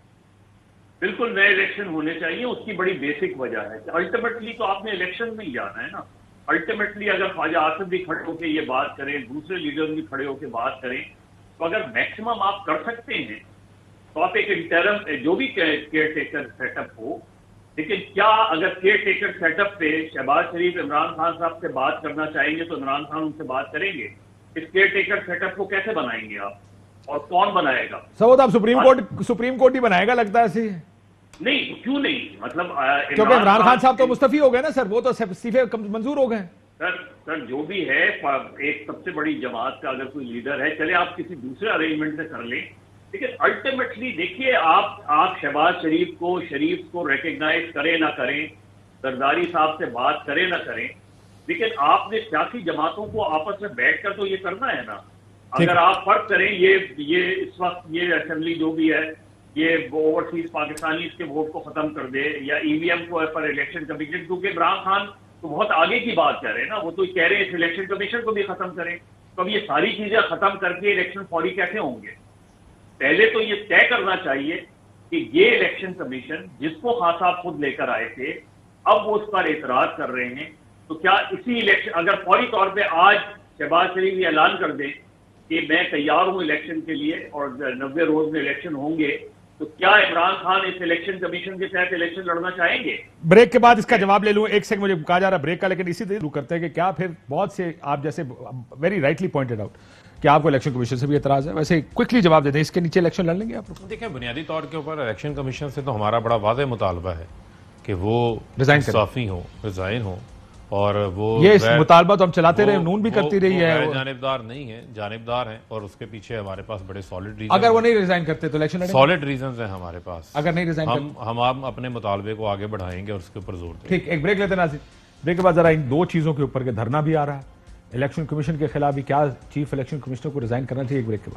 بالکل نئے الیکشن ہونے چاہیے. اس کی بڑی بیسک وجہ ہے کہ الٹیمیٹلی تو آپ نے الیکشن میں ہی جانا ہے نا. الٹیمیٹلی اگر خواجہ آصف بھی کھڑے ہو کے یہ بات کریں, دوسرے لیڈر بھی کھڑے ہو کے بات کریں, تو اگر میکسیمم آپ کر سکتے ہیں تو آپ ایک انٹرم جو بھی کیئر ٹیکر سیٹ اپ ہو. لیکن کیا اگر کیئر ٹیکر سیٹ اپ پہ شہباز شریف عمران خان صاحب سے بات کرنا چاہیں گے تو عمران خان ان سے بات کریں گے؟ اس کیئر ٹیکر سیٹ اپ کو کیسے بنائیں گے آپ اور کون بنائے گا؟ سر وہ تو آپ سپریم کورٹ سپریم کورٹ ہی بنائے گا لگتا ہے ایسے. نہیں کیوں نہیں, مطلب کیونکہ عمران خان صاحب تو مستعفی ہو گئے نا سر, وہ تو استعفے منظور ہو گئے. سر سر جو بھی ہے ایک سب سے بڑی جماعت کا اگر کوئی لیڈر ہے, چلے آپ کسی دوسرے ارینجمنٹ سے کر لیں, لیکن الٹیمیٹلی دیکھیے آپ آپ شہباز شریف کو شریف کو ریکگنائز کریں نہ کریں, زرداری صاحب سے بات کریں نہ کریں, لیکن آپ نے سیاسی جماعتوں کو آپس میں بیٹھ کر تو یہ کرنا ہے نا. اگر آپ فرق کریں یہ یہ اس وقت یہ اسمبلی جو بھی ہے یہ اوورسیز پاکستانی اس کے ووٹ کو ختم کر دے یا ای وی ایم کو پر الیکشن کمیشن, کیونکہ عمران خان تو بہت آگے کی بات کر رہے ہیں نا, وہ تو کہہ رہے ہیں اس الیکشن کمیشن کو بھی ختم کریں. تو اب یہ ساری چیزیں ختم کر کے الیکشن فوری کیسے ہوں گے؟ پہلے تو یہ طے کرنا چاہیے کہ یہ الیکشن کمیشن جس کو خان صاحب خود لے کر آئے تھے اب وہ اس پر اعتراض کر رہے ہیں, تو کیا اسی الیکشن اگر فوری طور پہ آج شہباز شریف یہ اعلان کر دیں کہ میں تیار ہوں الیکشن کے لیے اور نوے روز میں الیکشن ہوں گے, تو کیا عمران خان اس الیکشن کمیشن کے تحت الیکشن لڑنا چاہیں گے؟ بریک کے بعد اس کا جواب لے لوں. ایک سیکنڈ مجھے کہا جا رہا ہے بریک کا, لیکن اسی طرح کرتے ہیں کہ کیا پھر بہت سے آپ جیسے ویری رائٹلی پوائنٹڈ آؤٹ کہ آپ کو الیکشن کمیشن سے بھی اعتراض ہے, ویسے کوئکلی جواب دے دیں, اس کے نیچے الیکشن لڑ لیں گے آپ؟ دیکھیں بنیادی طور کے اوپر الیکشن کمیشن سے تو ہمارا بڑا واضح مطالبہ ہے کہ وہ مستعفی ہوں, ریزائن ہوں, اور وہ یہ اس مطالبہ تو ہم چلاتے رہے, نون بھی کرتی رہی ہے. جانبدار نہیں ہے, جانبدار ہیں, اور اس کے پیچھے ہمارے پاس بڑے سالڈ ریزن. اگر وہ نہیں ریزائن کرتے تو الیکشن لڑیں گے؟ سالڈ ریزنز ہیں ہمارے پاس. اگر نہیں ریزائن ہم ہم اپنے مطالبے کو آگے بڑھائیں گے اور اس کے اوپر زور دیں گے. ٹھیک, ایک بریک لیتے ہیں ناظرین. بریک کے بعد ذرا ان دو چیزوں کے اوپر کے دھرنا بھی آ رہا ہے, الیکشن کمیشن کے خلاف بھی, کیا چیف الیکشن کمشنر کو ریزائن کرنا چاہیے. ایک بریک کے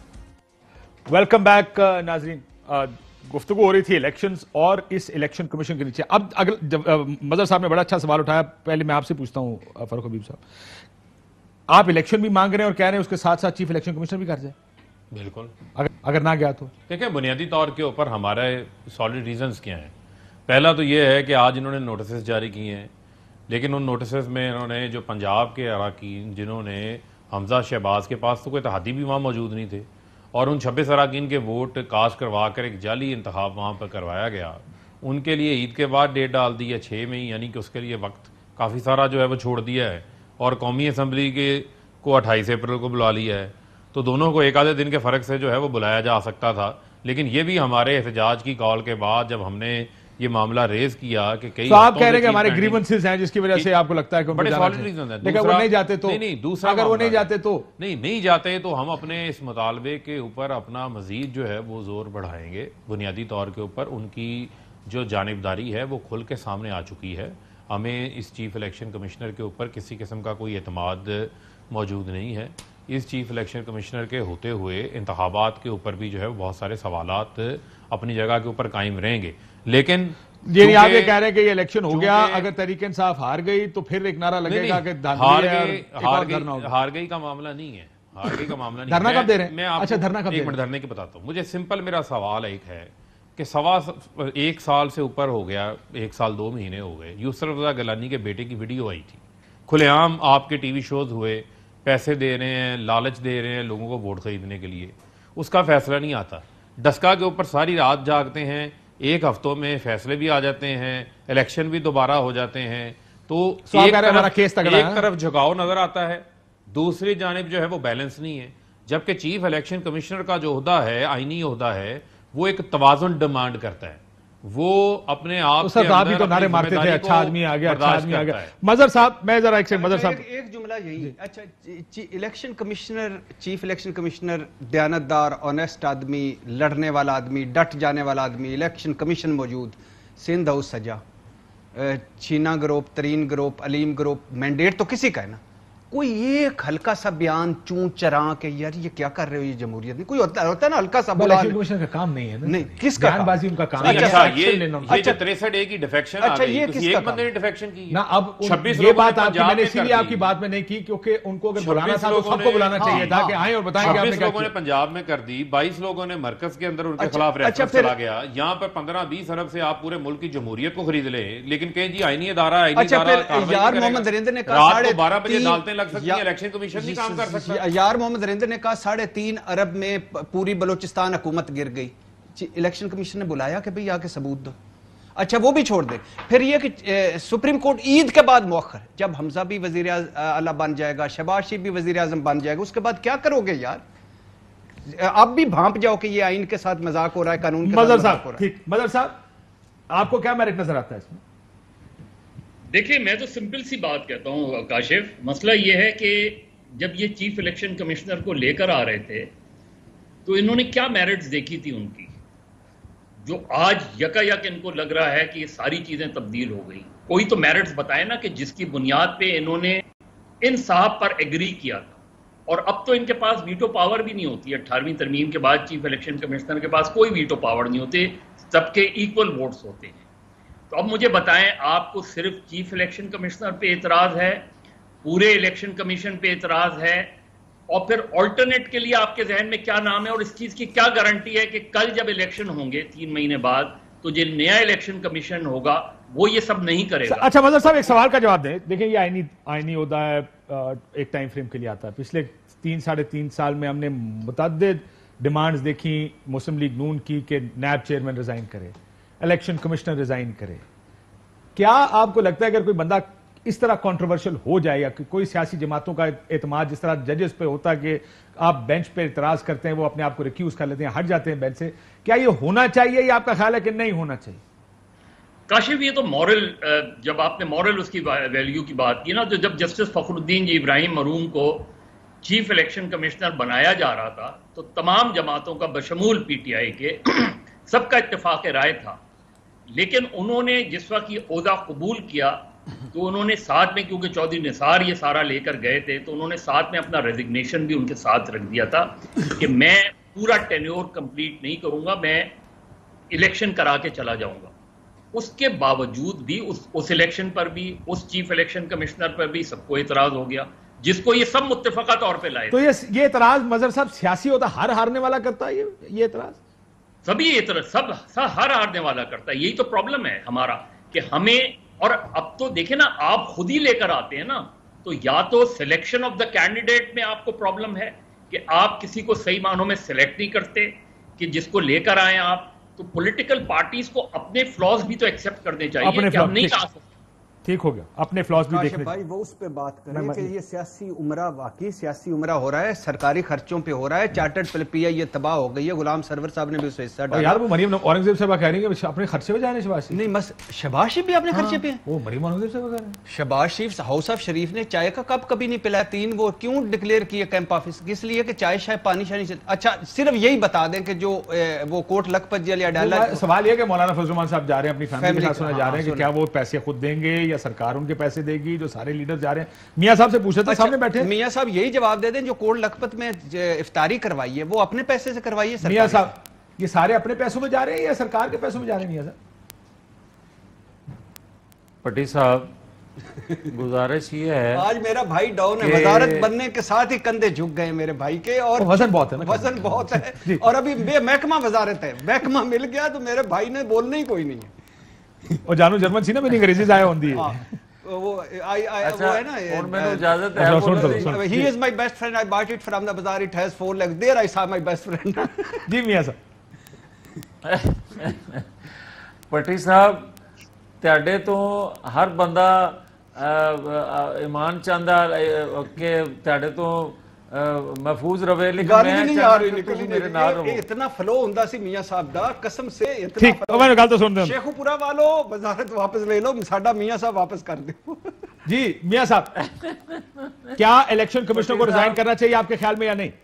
بعد ویلکم بیک ناظرین. گفتگو ہو رہی تھی الیکشنز اور اس الیکشن کمیشن کے نیچے. اب اگر مظہر صاحب نے بڑا اچھا سوال اٹھایا, پہلے میں آپ سے پوچھتا ہوں فاروق حبیب صاحب, آپ الیکشن بھی مانگ رہے ہیں اور کہہ رہے ہیں اس کے ساتھ ساتھ چیف الیکشن کمشنر بھی کر جائے؟ بالکل. اگر اگر نہ گیا تو دیکھیں بنیادی طور کے اوپر ہمارے سالڈ ریزنز کیا ہیں. پہلا تو یہ ہے کہ آج انہوں نے نوٹسز جاری کیے ہیں, لیکن ان نوٹسز میں انہوں نے جو پنجاب کے اراکین جنہوں نے حمزہ شہباز کے پاس تو کوئی اتحادی بھی وہاں موجود نہیں تھے, اور ان چھبیس اراکین کے ووٹ کاسٹ کروا کر ایک جعلی انتخاب وہاں پر کروایا گیا, ان کے لیے عید کے بعد ڈیٹ ڈال دی ہے چھ میں ہی, یعنی کہ اس کے لیے وقت کافی سارا جو ہے وہ چھوڑ دیا ہے, اور قومی اسمبلی کے کو اٹھائیس اپریل کو بلا لیا ہے. تو دونوں کو ایک آدھے دن کے فرق سے جو ہے وہ بلایا جا سکتا تھا, لیکن یہ بھی ہمارے احتجاج کی کال کے بعد جب ہم نے یہ معاملہ ریز کیا کہ کئی تو آپ کہہ رہے ہیں کہ ہمارے گریونسز ہیں جس کی وجہ سے آپ کو لگتا ہے کہ بڑے سالڈ ریزن ہیں. لیکن وہ نہیں جاتے تو نہیں دوسرا اگر وہ نہیں جاتے تو نہیں نہیں جاتے تو ہم اپنے اس مطالبے کے اوپر اپنا مزید جو ہے وہ زور بڑھائیں گے. بنیادی طور کے اوپر ان کی جو جانبداری ہے وہ کھل کے سامنے آ چکی ہے. ہمیں اس چیف الیکشن کمشنر کے اوپر کسی قسم کا کوئی اعتماد موجود نہیں ہے. اس چیف الیکشن کمشنر کے ہوتے ہوئے انتخابات کے اوپر بھی جو ہے بہت سارے سوالات اپنی جگہ کے اوپر قائم رہیں گے. لیکن یہ آپ یہ کہہ رہے ہیں کہ یہ الیکشن ہو گیا, اگر تحریک انصاف ہار گئی تو پھر ایک نعرہ لگے گا کہ ہار گئی کا معاملہ نہیں ہے, ہار گئی کا معاملہ نہیں. دھرنا کب دے رہے ہیں؟ میں اچھا دھرنا کب ایک منٹ دھرنے کی بتاتا ہوں. مجھے سمپل میرا سوال ایک ہے کہ سوا ایک سال سے اوپر ہو گیا، ایک سال دو مہینے ہو گئے، یسر رضا گیلانی کے بیٹے کی ویڈیو آئی تھی، کھلے عام آپ کے ٹی وی شوز ہوئے، پیسے دے رہے ہیں، لالچ دے رہے ہیں لوگوں کو ووٹ خریدنے کے لیے، اس کا فیصلہ نہیں آتا۔ ڈسکا کے اوپر ساری رات جاگتے ہیں، ایک ہفتوں میں فیصلے بھی آ جاتے ہیں، الیکشن بھی دوبارہ ہو جاتے ہیں، تو ایک طرف ایک طرف جھکاؤ نظر آتا ہے، دوسری جانب جو ہے وہ بیلنس نہیں ہے، جبکہ چیف الیکشن کمشنر کا جو عہدہ ہے، آئینی عہدہ ہے، وہ ایک توازن ڈیمانڈ کرتا ہے، وہ اپنے آپ کے اندر بھی تو نعرے مارتے تھے اچھا آدمی آ گیا، اچھا آدمی آ گیا۔ مظہر صاحب میں ذرا ایک سیکنڈ، مظہر صاحب ایک جملہ یہی، اچھا election commissioner, chief election commissioner دیانتدار، آنیسٹ آدمی، لڑنے والا آدمی، ڈٹ جانے والا آدمی، الیکشن کمیشن موجود، سندھ ہاؤس سجا، Cheena group, Tareen group, Aleem group, mandate تو کسی کا ہے نا، کوئی ایک ہلکا سا بیان چون چراں کہ یار یہ کیا کر رہے ہو، یہ جمہوریت نہیں، کوئی ہوتا ہے نا ہلکا سا بولان، الیکشن کمیشن کا کام نہیں ہے نا، نہیں کس کا بیان بازی ان کا کام ہے۔ اچھا یہ جو تریسٹھ اے کی ڈیفیکشن آ گئی، کسی ایک بندے نے ڈیفیکشن کی نا، اب یہ بات آپ کی میں نے اسی لیے آپ کی بات میں نہیں کی کیونکہ ان کو اگر بلانا تھا تو سب کو بلانا چاہیے تھا کہ آئیں اور بتائیں کہ آپ نے کیا کیا۔ لوگوں نے پنجاب میں کر دی، بائیس لوگوں نے مرکز کے اندر ان کے خلاف ریفرنس چلا گیا، یہاں پر پندرہ بیس ارب سے آپ پورے ملک کی جمہوریت کو خرید لیں، لیکن کہیں جی آئینی ادارہ آئینی ادارہ یار محمد نریندر نے کہا رات کو بارہ بجے عدالتیں لگ سکتی ہیں، الیکشن کمیشن نہیں کام کر سکتا۔ یار محمد نریندر نے کہا ساڑھے تین ارب میں پوری بلوچستان حکومت گر گئی، الیکشن کمیشن نے بلایا کہ بھئی آکے ثبوت دو۔ اچھا وہ بھی چھوڑ دیں، پھر یہ کہ سپریم کورٹ عید کے بعد مؤخر، جب حمزہ بھی وزیر اعلیٰ بن جائے گا، شہباز شریف بھی وزیر اعظم بن جائے گا، اس کے بعد کیا کرو گے یار؟ آپ بھی بھانپ جاؤ کہ یہ آئین کے ساتھ مذاق ہو رہا ہے، قانون کے ساتھ مذاق ہو رہا ہے۔ مظہر صاحب آپ کو کیا میرٹ نظر آتا ہے اس میں؟ دیکھیں میں تو سمپل سی بات کہتا ہوں کاشف، مسئلہ یہ ہے کہ جب یہ چیف الیکشن کمشنر کو لے کر آ رہے تھے تو انہوں نے کیا میرٹس دیکھی تھی ان کی، جو آج یکا یک ان کو لگ رہا ہے کہ یہ ساری چیزیں تبدیل ہو گئی؟ کوئی تو میرٹس بتائے نا کہ جس کی بنیاد پہ انہوں نے ان صاحب پر ایگری کیا تھا، اور اب تو ان کے پاس ویٹو پاور بھی نہیں ہوتی، اٹھارہویں ترمیم کے بعد چیف الیکشن کمشنر کے پاس کوئی ویٹو پاور نہیں ہوتے، سب کے ایکول ووٹس ہوتے ہیں۔ تو اب مجھے بتائیں، آپ کو صرف چیف الیکشن کمشنر پہ اعتراض ہے، پورے الیکشن کمیشن پہ اعتراض ہے، اور پھر آلٹرنیٹ کے لیے آپ کے ذہن میں کیا نام ہے، اور اس چیز کی کیا گارنٹی ہے کہ کل جب الیکشن ہوں گے تین مہینے بعد تو جو نیا الیکشن کمیشن ہوگا وہ یہ سب نہیں کرے گا؟ اچھا مظہر صاحب ایک سوال کا جواب دیں، دیکھیں یہ آئینی آئینی عہدہ ہے، ایک ٹائم فریم کے لیے آتا ہے، پچھلے تین ساڑھے تین سال میں ہم نے متعدد ڈیمانڈز دیکھی مسلم لیگ نون کی کہ نیب چیئرمین ریزائن کرے، الیکشن کمشنر ریزائن کرے، کیا آپ کو لگتا ہے اگر کوئی بندہ اس طرح کنٹروورشل ہو جائے یا کوئی سیاسی جماعتوں کا اعتماد جس طرح ججز پہ ہوتا ہے کہ آپ بینچ پہ اعتراض کرتے ہیں وہ اپنے آپ کو ریکیوز کر لیتے ہیں، ہٹ جاتے ہیں بینچ سے، کیا یہ ہونا چاہیے یا آپ کا خیال ہے کہ نہیں ہونا چاہیے؟ کاشف یہ تو مورل، جب آپ نے مورل اس کی ویلیو کی بات کی نا، تو جب جسٹس فخر الدین جی ابراہیم مرحوم کو چیف الیکشن کمشنر بنایا جا رہا تھا تو تمام جماعتوں کا بشمول پی ٹی آئی کے سب کا اتفاق رائے تھا، لیکن انہوں نے جس وقت یہ عہدہ قبول کیا تو انہوں نے ساتھ میں، کیونکہ چودھری نثار یہ سارا لے کر گئے تھے، تو انہوں نے ساتھ میں اپنا ریزگنیشن بھی ان کے ساتھ رکھ دیا تھا کہ میں پورا ٹینیور کمپلیٹ نہیں کروں گا، میں الیکشن کرا کے چلا جاؤں گا۔ اس کے باوجود بھی اس اس الیکشن پر بھی، اس چیف الیکشن کمشنر پر بھی سب کو اعتراض ہو گیا، جس کو یہ سب متفقہ طور پہ لائے۔ تو یہ اعتراض مظہر صاحب سیاسی ہوتا، ہر ہارنے والا کرتا ہے یہ اعتراض؟ سبھی اعتراض، سب ہر ہارنے والا کرتا ہے، یہی تو پرابلم ہے ہمارا کہ ہمیں، اور اب تو دیکھیں نا آپ خود ہی لے کر آتے ہیں نا، تو یا تو سلیکشن آف دا کینڈیڈیٹ میں آپ کو پرابلم ہے کہ آپ کسی کو صحیح معنوں میں سلیکٹ نہیں کرتے کہ جس کو لے کر آئیں آپ، تو پولیٹیکل پارٹیز کو اپنے فلاز بھی تو ایکسپٹ کرنے چاہیے کہ ہم نہیں آ سکتے۔ ٹھیک ہو گیا، اپنے فلاس بھی دیکھ لیں بھائی، وہ اس پہ بات کریں کہ یہ سیاسی عمرہ واقعی سیاسی عمرہ ہو رہا ہے، سرکاری خرچوں پہ ہو رہا ہے، چارٹرڈ پی آئی یہ تباہ ہو گئی ہے، غلام سرور صاحب نے بھی اس سے حصہ ڈالا۔ یار وہ مریم اورنگزیب صاحب کہہ رہی ہیں کہ اپنے خرچے پہ جا رہے ہیں شہباز شریف؟ نہیں بس شہباز شریف بھی اپنے خرچے پہ ہیں، وہ مریم اورنگزیب صاحب کہہ رہے ہیں شہباز شریف ہاؤس آف شریف نے چائے کا کپ کبھی نہیں پلایا، تین وہ کیوں ڈکلیئر کیے کیمپ آفس؟ اس لیے کہ چائے شائے پانی شانی سے۔ اچھا صرف یہی بتا دیں کہ جو وہ کوٹ لکھپت جیل یا ڈالا، سوال یہ کہ مولانا فضل الرحمان صاحب جا رہے ہیں اپنی فیملی کے ساتھ سنا جا رہے ہیں کہ کیا وہ پیسے خود دیں گے یا سرکار ان کے پیسے دے گی؟ جو سارے لیڈر جا رہے ہیں، میاں صاحب سے پوچھا تھا، سامنے بیٹھے میاں صاحب یہی جواب دے دیں جو کوٹ لکھپت میں افطاری کروائی ہے وہ اپنے پیسے سے کروائی ہے۔ میاں صاحب یہ سارے اپنے پیسوں میں جا رہے ہیں یا سرکار کے پیسوں میں جا رہے ہیں؟ میاں صاحب پٹی صاحب गुजारिश ये है, आज मेरा भाई डाउन है, वजारत बनने के साथ ही कंधे झुक गए मेरे भाई के, और वजन बहुत है ना, वजन बहुत है, और अभी महकमा वजारत है, महकमा मिल गया तो मेरे भाई ने बोलना ही कोई नहीं है। और जानू जर्मन सी ना मेरी अंग्रेजी जाया होती है वो आई आई वो है ना, और मैंने इजाजत है, he is my best friend, I bought it from the bazaar, it has four legs, there I saw my best friend। जी मियां साहब। पट्टी साहब, ਤੁਹਾਡੇ ਤੋਂ ਹਰ ਬੰਦਾ ईमान चाहता कि ਤੁਹਾਡੇ ਤੋਂ महफूज रवे, लेकिन गल मैं भी नहीं चाहता आ रही कि निकली तुम मेरे नाल रहो। इतना फ्लो हुंदा सी मियां साहब दा, कसम से इतना ठीक, मैंने गल तो सुन दे, शेखुपुरा वालों वजारत वापस ले लो, साडा मियां साहब वापस कर दो। जी मियां साहब, क्या इलेक्शन कमिश्नर को रिजाइन करना चाहिए आपके ख्याल में या नहीं?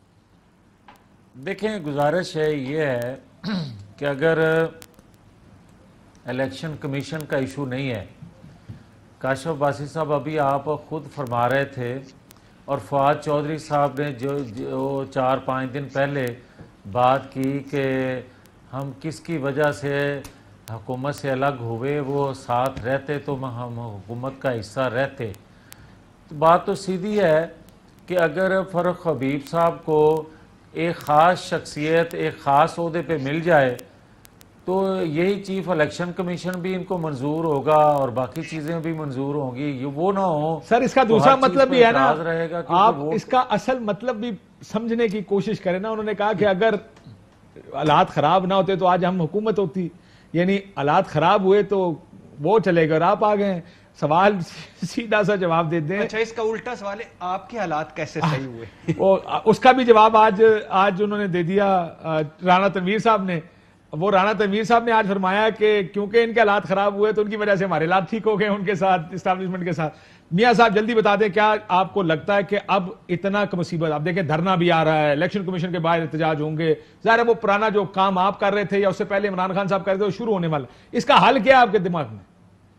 देखें, गुजारिश है ये है कि अगर इलेक्शन कमीशन का इशू नहीं है, काशिफ अब्बासी साहब अभी आप खुद फरमा रहे थे, और फवाद चौधरी साहब ने जो जो चार पाँच दिन पहले बात की कि हम किसकी वजह से हुकूमत से अलग हुए, वो साथ रहते तो हम हुकूमत का हिस्सा रहते। तो बात तो सीधी है कि अगर फ़र्रुख हबीब साहब को एक ख़ास शख्सियत एक ख़ास ओहदे पे मिल जाए तो यही चीफ इलेक्शन कमीशन भी इनको मंजूर होगा और बाकी चीज़ें भी मंजूर होंगी। ये वो ना हो सर, इसका तो दूसरा हर चीज़ मतलब पे भी है ना, एतराज़ रहेगा, आप वो इसका असल मतलब भी समझने की कोशिश करें ना। उन्होंने कहा कि अगर हालात खराब ना होते तो आज हम हुकूमत होती, यानी हालात खराब हुए तो वो चले गए और आप आ गए। सवाल सीधा सा जवाब दे दें। अच्छा, इसका उल्टा सवाल है, आपके हालात कैसे सही हुए? वो उसका भी जवाब आज आज उन्होंने दे दिया राणा तनवीर साहब ने। वो राणा तनवीर साहब ने आज फरमाया कि क्योंकि इनके हालात खराब हुए तो उनकी वजह से हमारे हालात ठीक हो गए उनके साथ, इस्टेब्लिशमेंट के साथ। मियां साहब जल्दी बता दें, क्या आपको लगता है कि अब इतना मुसीबत, आप देखें धरना भी आ रहा है, इलेक्शन कमीशन के बाहर एहतजाज होंगे, ज़ाहिर है वो पुराना जो काम आप कर रहे थे या उससे पहले इमरान खान साहब कर रहे थे वो शुरू होने वाला, इसका हल क्या है आपके दिमाग में?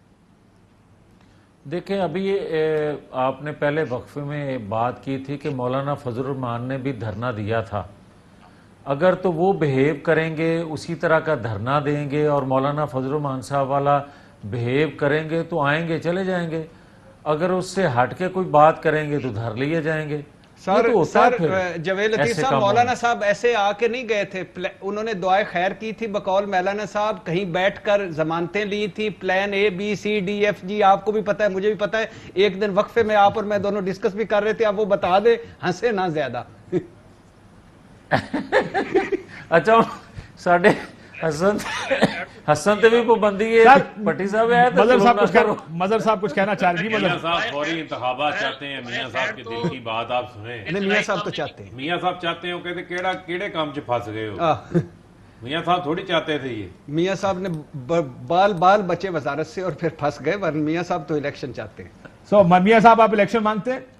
देखें, अभी ये आपने पहले वक्फे में बात की थी कि मौलाना फजल रहमान ने भी धरना दिया था। अगर तो वो बिहेव करेंगे, उसी तरह का धरना देंगे और मौलाना फजल रहमान साहब वाला बिहेव करेंगे तो आएंगे चले जाएंगे, अगर उससे हट के कोई बात करेंगे तो धर लिए जाएंगे। सर, तो सर जवेद लतीफ साहब, मौलाना साहब ऐसे आके नहीं गए थे, उन्होंने दुआए खैर की थी बकौल मौलाना साहब, कहीं बैठकर जमानतें ली थी, plan A B C D F G, आपको भी पता है मुझे भी पता है। एक दिन वक्फे में आप और मैं दोनों डिस्कस भी कर रहे थे, आप वो बता दे, हंसे ना ज्यादा। अच्छा, साढ़े हसन हसन ते भी पाबंदी है भट्टी साहब है तो मजर साहब कुछ कह मजर साहब कुछ कहना चाह रही है। मियां साहब फौरी इंतखाबात चाहते हैं, मियां साहब के दिल की बात आप सुने। नहीं, मियां साहब तो चाहते हैं, मियां साहब चाहते हो, कहते केड़ा केड़े काम च फंस गए हो। मियां साहब थोड़ी चाहते थे ये, मियां साहब ने बाल बाल बचे वजारत से और फिर फंस गए, वरना मियां साहब तो इलेक्शन चाहते हैं। सो मियां साहब आप इलेक्शन मांगते हैं?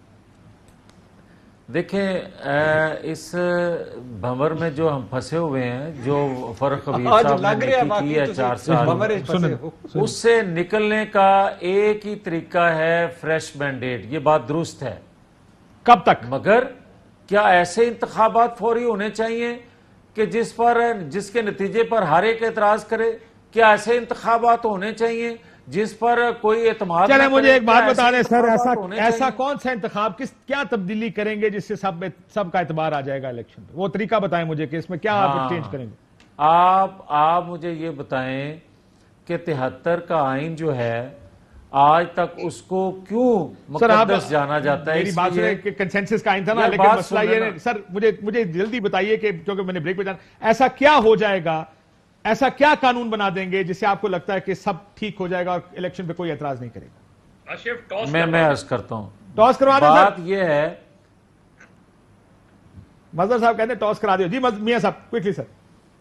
देखें, इस भंवर में जो हम फंसे हुए हैं, जो फर्रुख हबीब साहब ने की है चार साल, उससे निकलने का एक ही तरीका है फ्रेश मैंडेट। ये बात दुरुस्त है। कब तक? मगर क्या ऐसे इंतखाबात फौरी होने चाहिए कि जिस पर जिसके नतीजे पर हर एक एतराज करे? क्या ऐसे इंतखाबात होने चाहिए जिस पर कोई एतमाद? चले मुझे एक बात बता दें सर, ऐसा ऐसा कौन सा इंतखाब, किस क्या तब्दीली करेंगे जिससे सब सबका एतबार आ जाएगा इलेक्शन पे? वो तरीका बताएं मुझे कि इसमें क्या आप चेंज करेंगे। आप आप मुझे ये बताएं कि तिहत्तर का आइन जो है आज तक उसको क्यों मुकद्दस जाना जाता है? मेरी बात सुने कि कंसेंसस का आइन था ना, लेकिन मसला ये सर, मुझे मुझे जल्दी बताइए कि क्योंकि मैंने ब्रेक पे जाना, ऐसा क्या हो जाएगा, ऐसा क्या कानून बना देंगे जिससे आपको लगता है कि सब ठीक हो जाएगा और इलेक्शन पे कोई एतराज नहीं करेगा? मैं मैं अर्ज करता हूं, टॉस करवा दो। बात ये है, मजहर साहब कहते हैं टॉस करा दियो। जी मियां साहब क्विकली सर।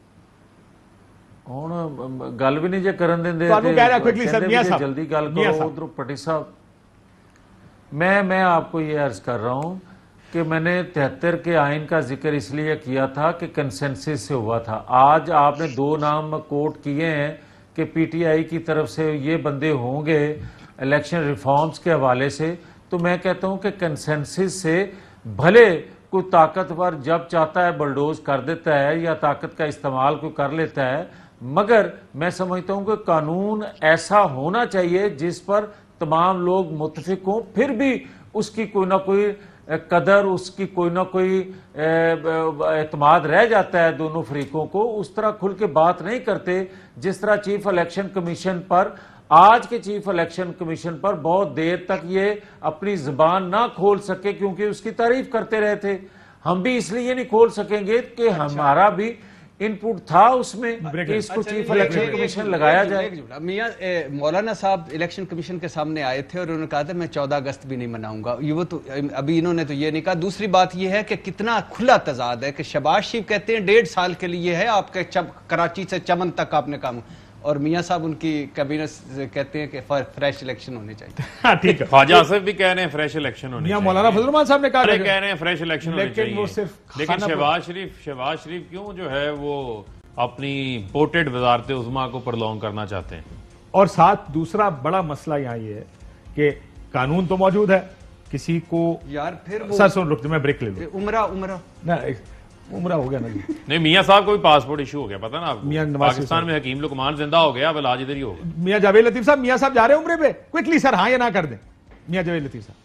हुण गल भी नहीं जे करन देंदे, ਤੁਹਾਨੂੰ ਕਹਿ ਰਿਹਾ क्विकली सर। मियां साहब जल्दी गल करो। उधर पट्टी साहब, मैं मैं आपको ये अर्ज कर रहा हूं कि मैंने तिहत्तर के आइन का जिक्र इसलिए किया था कि कंसेंसस से हुआ था। आज आपने दो नाम कोट किए हैं कि पीटीआई की तरफ से ये बंदे होंगे इलेक्शन रिफॉर्म्स के हवाले से, तो मैं कहता हूं कि कंसेंसस से भले कोई ताकतवर जब चाहता है बलडोज कर देता है या ताकत का इस्तेमाल कोई कर लेता है, मगर मैं समझता हूं कि कानून ऐसा होना चाहिए जिस पर تمام لوگ متفق ہوں، پھر بھی اس کی کوئی نہ کوئی قدر، اس کی کوئی نہ کوئی اعتماد رہ جاتا ہے دونوں فریقوں کو. اس طرح کھل کے بات نہیں کرتے جس طرح چیف الیکشن کمیشن پر، آج کے چیف الیکشن کمیشن پر بہت دیر تک یہ اپنی زبان نہ کھول سکے کیونکہ اس کی تعریف کرتے رہے تھے. ہم بھی اس لیے نہیں کھول سکیں گے کہ ہمارا بھی ان پٹ تھا اس میں کہ اس کو چیف الیکشن کمیشن لگایا جائے. میاں مولانا صاحب الیکشن کمیشن کے سامنے آئے تھے اور انہوں نے کہا تھا میں چودہ اگست بھی نہیں مناؤں گا. یہ وہ تو ابھی انہوں نے تو یہ نہیں کہا. دوسری بات یہ ہے کہ کتنا کھلا تضاد ہے کہ شہباز شریف کہتے ہیں ڈیڑھ سال کے لیے ہے آپ کے کراچی سے چمن تک آپ نے کام، اور میاں صاحب ان کی کابینہ سے کہتے ہیں کہ فریش الیکشن ہونے چاہیے. ٹھیک ہے، خواجہ آصف بھی کہہ رہے ہیں فریش الیکشن ہونے میاں چاہیے. مولانا فضل الرحمان صاحب نے کہا کہہ رہے ہیں فریش الیکشن ہونے لیکن وہ چاہیے. صرف لیکن خانہ شہباز شریف شہباز شریف کیوں جو ہے وہ اپنی پورٹڈ وزارت عظمیٰ کو پرلونگ کرنا چاہتے ہیں؟ اور ساتھ دوسرا بڑا مسئلہ یہاں یہ ہے کہ قانون تو موجود ہے، کسی کو یار پھر وہ سر سن رکتے میں بریک لے لوں. عمرہ عمرہ نہ عمرہ ہو گیا نا جی. نہیں، میاں صاحب کو بھی پاسپورٹ ایشو ہو گیا، پتہ نا آپ کو. میاں نواز پاکستان میں حکیم لقمان زندہ ہو گیا، اب علاج ادھر ہی ہوگا. میاں جاوید لطیف صاحب، میاں صاحب جا رہے ہیں عمرے پہ؟ کوئکلی سر ہاں یا نہ کر دیں. میاں جاوید لطیف صاحب.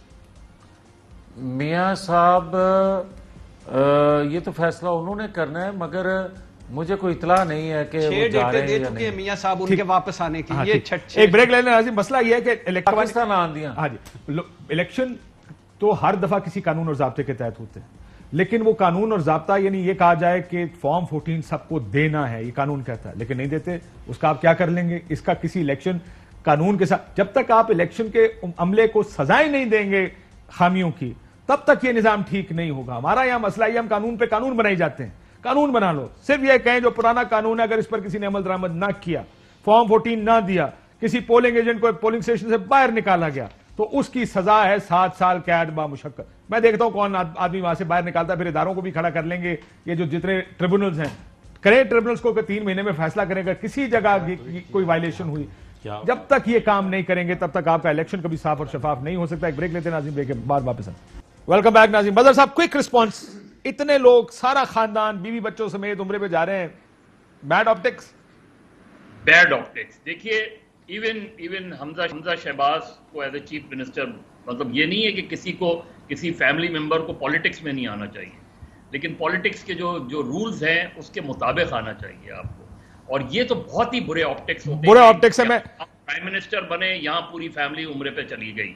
میاں صاحب یہ تو فیصلہ انہوں نے کرنا ہے، مگر مجھے کوئی اطلاع نہیں ہے کہ وہ جا رہے ہیں یا نہیں. میاں صاحب ان کے واپس آنے کی یہ چھٹ ایک بریک لینا ہے. مسئلہ یہ ہے کہ پاکستان آندیاں ہاں جی الیکشن تو ہر دفعہ کسی قانون اور ضابطے کے تحت ہوتے ہیں، لیکن وہ قانون اور ضابطہ یعنی یہ کہا جائے کہ فارم فورٹین سب کو دینا ہے، یہ قانون کہتا ہے، لیکن نہیں دیتے. اس کا آپ کیا کر لیں گے؟ اس کا کسی الیکشن قانون کے ساتھ جب تک آپ الیکشن کے عملے کو سزائیں نہیں دیں گے خامیوں کی، تب تک یہ نظام ٹھیک نہیں ہوگا. ہمارا یہاں مسئلہ یہ ہم قانون پہ قانون بنائی جاتے ہیں. قانون بنا لو، صرف یہ کہیں جو پرانا قانون ہے اگر اس پر کسی نے عمل درآمد نہ کیا، فارم فورٹین نہ دیا، کسی پولنگ ایجنٹ کو پولنگ اسٹیشن سے باہر نکالا گیا، تو اس کی سزا ہے سات سال قید با مشقت. میں دیکھتا ہوں کون آدمی وہاں سے باہر نکالتا ہے. پھر اداروں کو بھی کھڑا کر لیں گے. یہ جو جتنے ٹریبونلز ہیں کرے ٹریبونلز کو کہ تین مہینے میں فیصلہ کرے گا کسی جگہ کوئی وائلیشن ہوئی. جب تک یہ کام نہیں کریں گے تب تک آپ کا الیکشن کبھی صاف اور شفاف نہیں ہو سکتا. ایک بریک لیتے ہیں ناظرین، بریک کے بعد واپس آئیں. ویلکم بیک ناظرین. بدر صاحب کوئک رسپانس. اتنے لوگ، سارا خاندان بیوی بچوں سمیت عمرے پہ جا رہے ہیں. بیڈ آپٹکس بیڈ آپٹکس دیکھیے ایون ایون حمزہ حمزہ شہباز کو ایز اے چیف منسٹر، مطلب یہ نہیں ہے کہ کسی کو کسی فیملی ممبر کو پالیٹکس میں نہیں آنا چاہیے، لیکن پالیٹکس کے جو جو رولز ہیں اس کے مطابق آنا چاہیے آپ کو. اور یہ تو بہت ہی برے آپٹکس ہوتے ہیں. برے آپٹکس ہے. میں پرائم منسٹر بنے، یہاں پوری فیملی عمرے پہ چلی گئی.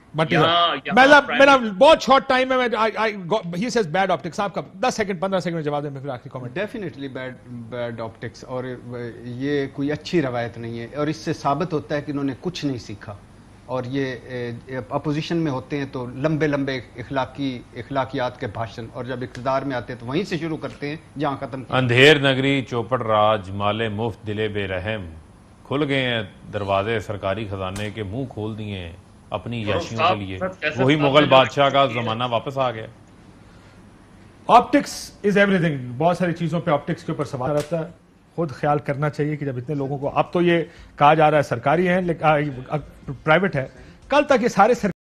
میرا بہت شارٹ ٹائم ہے. He says bad optics. آپ کا دس سیکنڈ پندرہ سیکنڈ میں جواب دیں، میں پھر آخری comment. Definitely bad bad optics, اور یہ کوئی اچھی روایت نہیں ہے، اور اس سے ثابت ہوتا ہے کہ انہوں نے کچھ نہیں سیکھا. اور یہ اپوزیشن میں ہوتے ہیں تو لمبے لمبے اخلاقی اخلاقیات کے بھاشن، اور جب اقتدار میں آتے ہیں تو وہیں سے شروع کرتے ہیں جہاں ختم. اندھیر نگری چوپڑ راج مالے مفت دلے بے رحم، کھل گئے ہیں دروازے سرکاری خزانے کے، منہ کھول دیے ہیں اپنی یاشیوں کے لیے. وہی مغل بادشاہ کا زمانہ واپس آ گیا. Optics is everything. بہت ساری چیزوں پہ آپٹکس کے اوپر سوال رہتا ہے. خود خیال کرنا چاہیے کہ جب اتنے لوگوں کو، اب تو یہ کہا جا رہا ہے سرکاری ہیں لیکن پرائیویٹ ہے، کل تک یہ سارے